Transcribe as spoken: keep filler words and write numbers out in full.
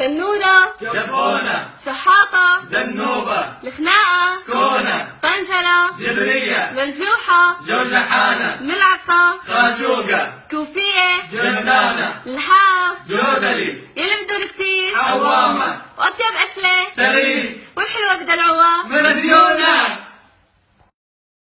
تنورة جبونة شحاطة زنوبة الخناقة كونة طنجرة جبرية مرجوحة جوجحانة ملعقة خاشوقة كوفية جنانة لحاف جودلي يلي بدور كتير عوامة وأطيب أكلة سرير والحلوة بدلعوها منسيونة.